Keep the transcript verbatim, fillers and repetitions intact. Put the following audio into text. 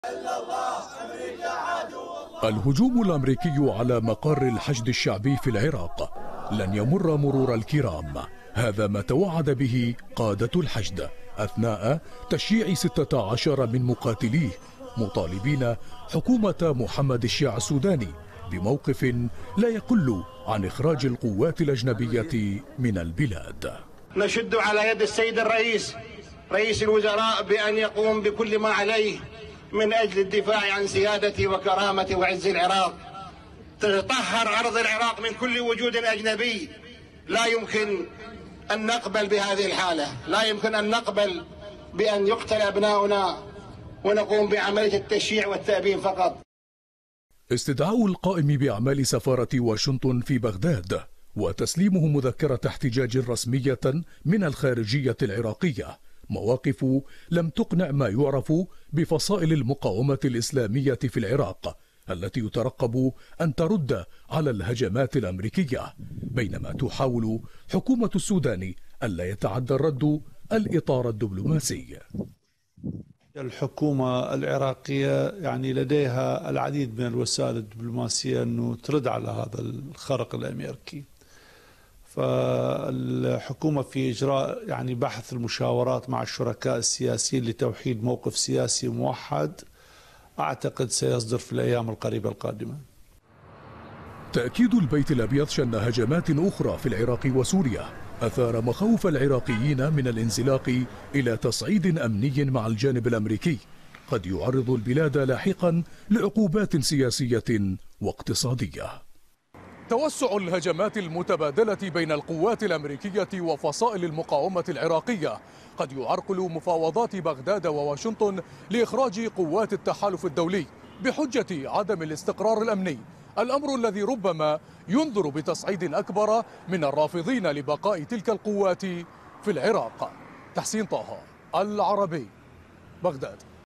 الهجوم الأمريكي على مقر الحشد الشعبي في العراق لن يمر مرور الكرام. هذا ما توعد به قادة الحشد أثناء تشييع ستة عشر من مقاتليه، مطالبين حكومة محمد الشيع السوداني بموقف لا يقل عن إخراج القوات الأجنبية من البلاد. نشد على يد السيد الرئيس رئيس الوزراء بأن يقوم بكل ما عليه من أجل الدفاع عن سيادة وكرامة وعز العراق. تطهر أرض العراق من كل وجود أجنبي. لا يمكن أن نقبل بهذه الحالة، لا يمكن أن نقبل بأن يقتل أبناؤنا ونقوم بعملية التشييع والتأبين فقط. استدعاء القائم بأعمال سفارة واشنطن في بغداد وتسليمه مذكرة احتجاج رسمية من الخارجية العراقية مواقف لم تقنع ما يعرف بفصائل المقاومة الإسلامية في العراق التي يترقب أن ترد على الهجمات الأمريكية، بينما تحاول حكومة السودان ألا يتعدى الرد الإطار الدبلوماسي. الحكومة العراقية يعني لديها العديد من الوسائل الدبلوماسية أنه ترد على هذا الخرق الأمريكي. فالحكومة في إجراء يعني بحث المشاورات مع الشركاء السياسيين لتوحيد موقف سياسي موحد أعتقد سيصدر في الأيام القريبة القادمة. تأكيد البيت الأبيض شن هجمات أخرى في العراق وسوريا أثار مخاوف العراقيين من الانزلاق إلى تصعيد أمني مع الجانب الأمريكي قد يعرض البلاد لاحقا لعقوبات سياسية واقتصادية. توسع الهجمات المتبادلة بين القوات الأمريكية وفصائل المقاومة العراقية قد يعرقل مفاوضات بغداد وواشنطن لإخراج قوات التحالف الدولي بحجة عدم الاستقرار الأمني، الأمر الذي ربما ينذر بتصعيد أكبر من الرافضين لبقاء تلك القوات في العراق. تحسين طه، العربي، بغداد.